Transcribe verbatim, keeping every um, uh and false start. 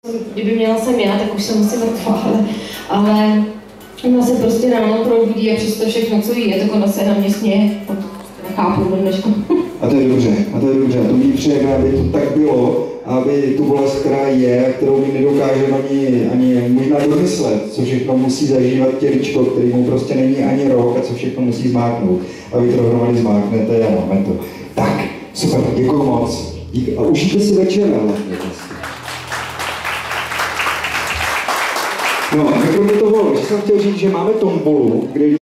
Kdyby měla jsem já, tak už jsem asi mrtvá, ale, ale ona se prostě ráno probudí a přesto všechno, co jí je, tak ona se na mě směje. Nechápu do dneška. A to je dobře, a to je dobře. A to mi přejeme, aby to tak bylo, aby tu bolest, která je, kterou my nedokážeme ani, ani možná domyslet, co všechno musí zažívat těličko, který mu prostě není ani rok a co všechno musí zmáknout. A vy to dohromady zmáknete a máme to. Tak, super, děkuji moc. Dík, a užijte si večer, ale no, a kromě toho, že jsem chtěl říct, že máme tombolu, kde